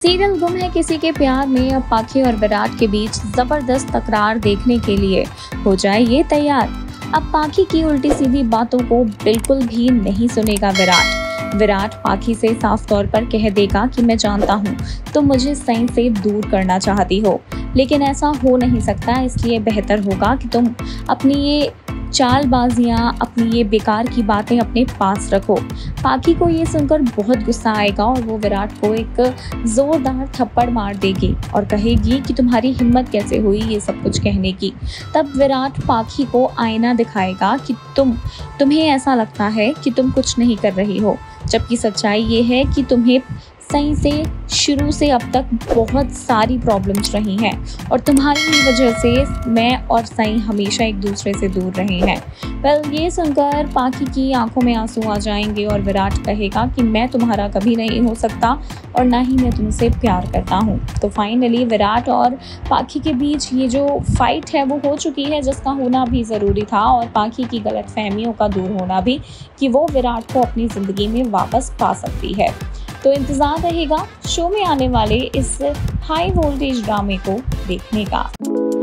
Serial गुम है किसी के प्यार में अब पाखी और विराट के बीच जबरदस्त तकरार देखने के लिए हो जाए ये तैयार। अब पाखी की उल्टी सीधी बातों को बिल्कुल भी नहीं सुनेगा विराट पाखी से साफ तौर पर कह देगा कि मैं जानता हूँ तुम मुझे सही से दूर करना चाहती हो, लेकिन ऐसा हो नहीं सकता, इसलिए बेहतर होगा कि तुम अपनी ये चालबाजियां, अपनी ये बेकार की बातें अपने पास रखो। पाखी को ये सुनकर बहुत गुस्सा आएगा और वो विराट को एक जोरदार थप्पड़ मार देगी और कहेगी कि तुम्हारी हिम्मत कैसे हुई ये सब कुछ कहने की। तब विराट पाखी को आईना दिखाएगा कि तुम्हें ऐसा लगता है कि तुम कुछ नहीं कर रही हो, जबकि सच्चाई ये है कि तुम्हें सही से शुरू से अब तक बहुत सारी प्रॉब्लम्स रही हैं और तुम्हारी ही वजह से मैं और सई हमेशा एक दूसरे से दूर रहे हैं। ये सुनकर पाखी की आंखों में आंसू आ जाएंगे और विराट कहेगा कि मैं तुम्हारा कभी नहीं हो सकता और ना ही मैं तुमसे प्यार करता हूँ। तो फाइनली विराट और पाखी के बीच ये जो फाइट है वो हो चुकी है, जिसका होना भी ज़रूरी था और पाखी की गलतफहमियों का दूर होना भी कि वो विराट को अपनी ज़िंदगी में वापस पा सकती है। तो इंतज़ार रहेगा शो में आने वाले इस हाई वोल्टेज ड्रामे को देखने का।